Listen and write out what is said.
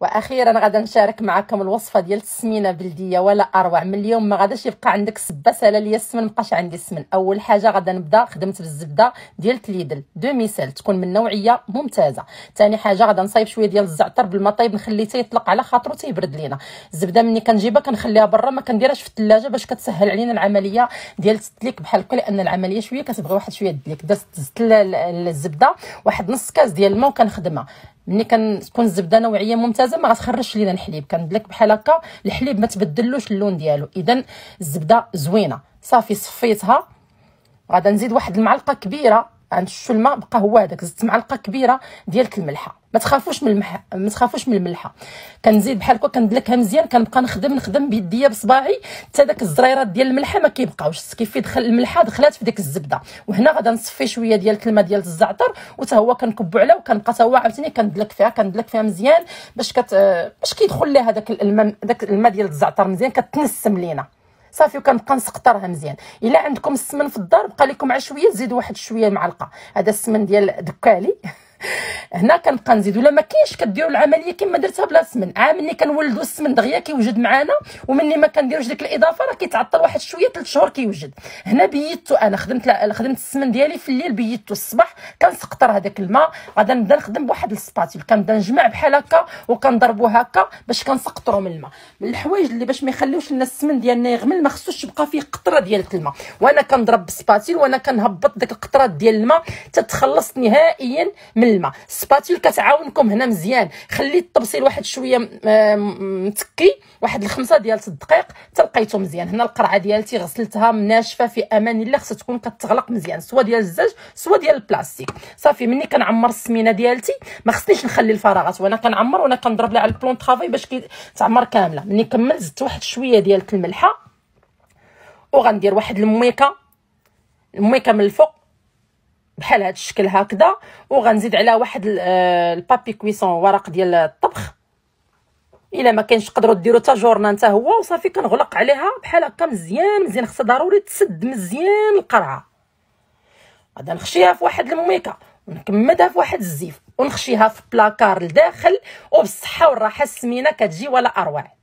واخيرا غادا نشارك معكم الوصفه ديال السمينه بلديه ولا اروع. من اليوم ما غاداش يبقى عندك سبه سالا ليا السمن، مابقاش عندي السمن. اول حاجه غادا نبدا خدمت بالزبده ديال ليدل دومي سيل، تكون من نوعيه ممتازه. ثاني حاجه غادا نصايب شويه ديال الزعتر بالما طيب، نخليه تيطلق على خاطرو تيبرد لينا. الزبده مني كنجيبها كنخليها برا، ما كنديرهاش في الثلاجه باش كتسهل علينا العمليه ديال التدليك بحال هكا، لان العمليه شويه كتبغي واحد شويه الدليك. دزت الزبده واحد نص كاس ديال الماء وكنخدمها. ملي كتكون الزبده نوعيه ممتازه ما غتخرجش لينا الحليب، كندلك بحال هكا الحليب ما تبدلوش اللون ديالو. اذا الزبده زوينه صافي صفيتها. غادا نزيد واحد المعلقه كبيره عند شو الماء بقى هو هذاك، زدت معلقه كبيره ديال الملحه. ما تخافوش من الملحه. كنزيد بحال هكا كندلكها مزيان، كنبقى نخدم بيديا بصباعي حتى داك الزريرات ديال الملحه ما كيبقاوش. كيف يدخل الملحه دخلات في ديك الزبده. وهنا غادا نصفي شويه ديال الماء ديال الزعتر وتا هو كنكبو عليه، وكنبقى تا هو عاوتاني كندلك فيها مزيان باش كيدخل ليها داك الماء ديال الزعتر مزيان، كتنسم لينا صافي. وكنبقى نسقطرها مزيان. الا عندكم السمن في الدار بقى لكم عشويه تزيدوا واحد شويه معلقه. هذا السمن ديال دكالي هنا كنبقى نزيد. ولا ما كاينش كديروا العمليه كما درتها بلا سمن. ملي كنولدوا السمن دغيا كيوجد معانا، ومني ما كنديروش ديك الاضافه راه كيتعطل واحد شويه 3 شهور كيوجد. هنا بيتو انا خدمت السمن ديالي في الليل، بيتو الصباح كنسقطر هذاك الماء. غادا نبدا نخدم بواحد السباتيل، كنبدا نجمع بحال هكا وكنضربو هكا باش كنسقطرو من الماء. من الحوايج اللي باش ما يخليوش لنا السمن ديالنا يغمل، ما خصوش تبقى فيه قطره ديال الماء. وانا كنضرب بالسباتيل وانا كنهبط ديك القطرات ديال الماء تتخلص نهائيا من الماء. السباتيل كتعاونكم هنا مزيان. خلي الطبسيل واحد شويه متكي، واحد 5 ديال الدقائق تلقيتو مزيان. هنا القرعه ديالتي غسلتها ناشفه في امان الله، خصها تكون كتغلق مزيان، سوا ديال الزاج سوا ديال البلاستيك. صافي مني كنعمر السمينه ديالتي ما خصنيش نخلي الفراغات، وانا كنعمر وانا كنضرب لها على البلون طرافاي باش كتعمر كامله. مني كملت زدت واحد شويه ديال الملحه، وغندير واحد المويكه من الفوق بحال هذا الشكل هكذا، وغنزيد عليها واحد البابي كويسون ورق ديال الطبخ. الا ما كاينش تقدروا ديروا حتى جورنا حتى هو. وصافي كنغلق عليها بحال هكا مزيان. خصها ضروري تسد مزيان القرعه. غادا نخشيها في واحد المويكه ونكمدها في واحد الزيف ونخشيها في بلاكار لداخل، وبالصحه والراحه السمينه كتجي ولا اروع.